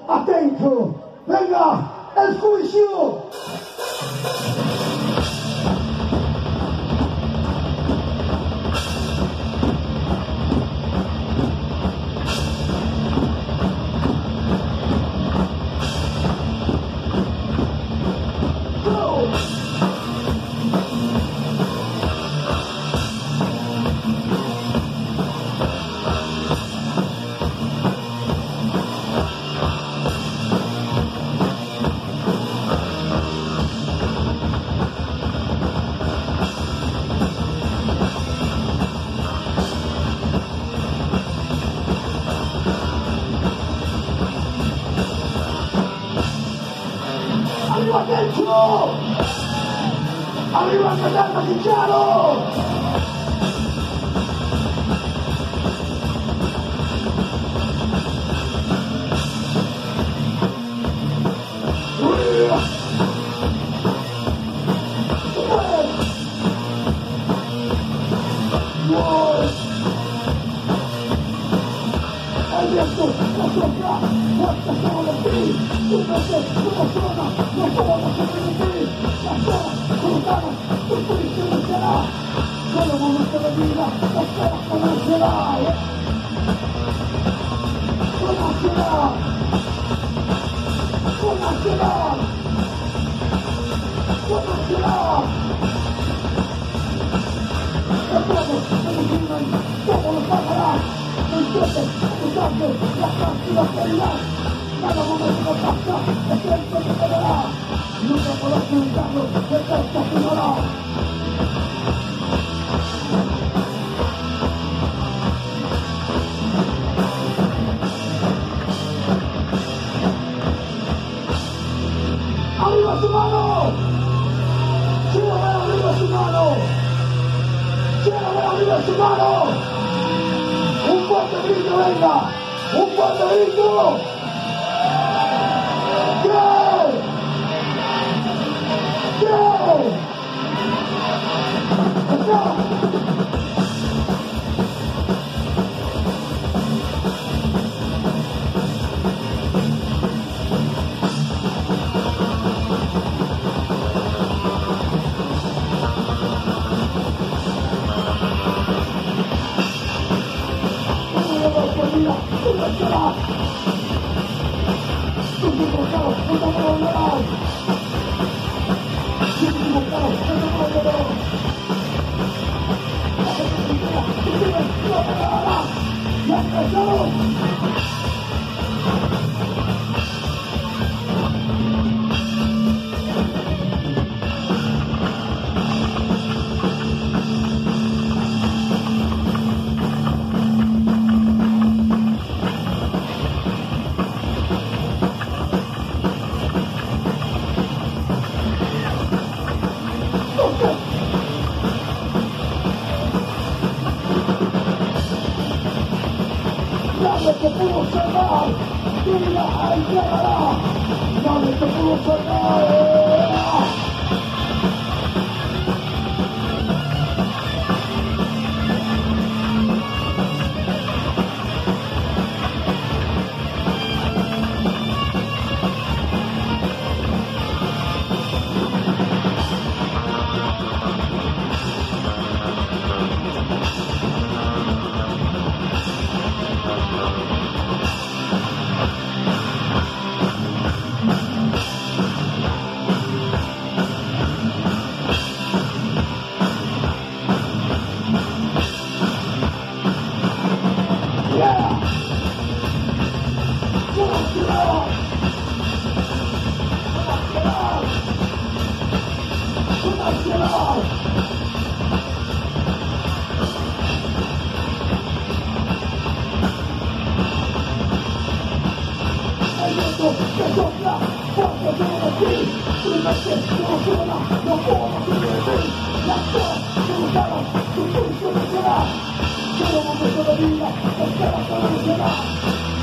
Atento, venga, el juicio. ¡Arriba Tencho! ¡Arriba Catata Chicharo! El viento nos sopla, fuertes sobre ti, tu mente como zona, no podemos sobrevivir, las horas colocadas, tu juicio no será, solo momento de vida, las horas conocerá, conocerá, conocerá, conocerá. Todos se imaginan cómo los pagará. No entienden, usando la paz y la autoridad. Cada momento pasa, el tiempo se quedará. Nunca podrás preguntarlo, el texto finará. ¡Arriba su mano! ¡Quiero ver arriba su mano! ¡Quiero ver arriba su mano! ¡Un fuerte grito, venga! ¡Un fuerte grito! ¡Go! ¡Go! Nadie te pudo salvar, tu vida ahí quedará. Nadie te pudo salvar. Solo momento de vida, espera para